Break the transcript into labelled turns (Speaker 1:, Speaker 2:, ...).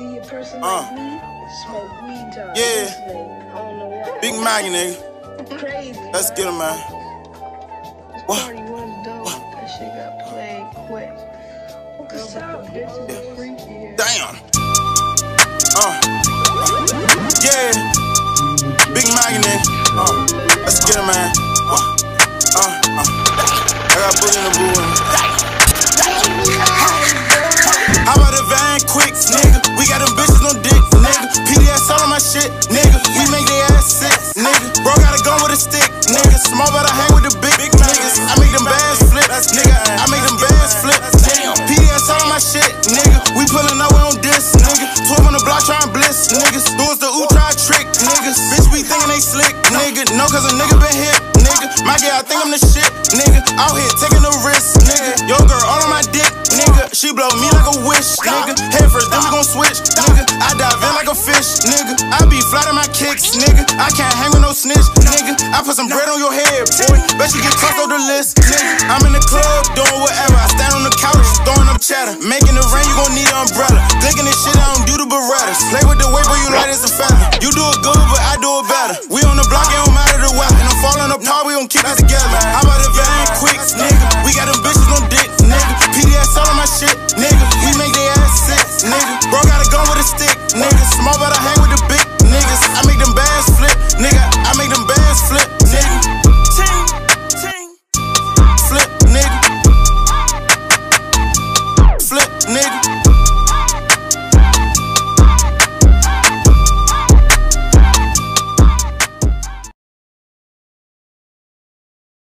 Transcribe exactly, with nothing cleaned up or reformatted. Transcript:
Speaker 1: See a person
Speaker 2: Uh.
Speaker 1: like me smoke weed time.
Speaker 2: Yeah.
Speaker 1: I don't know why.
Speaker 2: Big Maggie, nigga.
Speaker 1: Crazy.
Speaker 2: Let's get him, man.
Speaker 1: This
Speaker 2: What?
Speaker 1: party was dope. That shit got played quick. What's up? Bitches are freaky here.
Speaker 2: Damn. Uh. Yeah. Big Maggie, nigga. Uh. Let's get him, man. Uh. Uh. Uh. I got Boogie in the boo. How about the van quick, nigga? We got them bitches on dick, nigga. P D S all on my shit, nigga. We make their ass sick, nigga. Bro got a gun with a stick, nigga. Small but I hang with the big, big niggas. I make them bands flip, nigga. I make them bands flip, nigga. P D S all on my shit, nigga. We pullin' up, we on this, nigga. twelve on the block trying bliss, niggas. Doors the ooh try trick, niggas. Bitch we thinkin' they slick, nigga. No, cause a nigga been hit, nigga. My girl, I think I'm the shit, nigga. Out here taking the risk, nigga. Yo girl all on my dick, nigga. She blow me like a wish, nigga. Head first, then we gon' switch, nigga. I dive in like a fish, nigga. I be flat on my kicks, nigga. I can't hang with no snitch, nigga. I put some bread on your head, boy. Bet you get close on the list, nigga. I'm in the club doing whatever. I stand on the couch, throwing up cheddar, making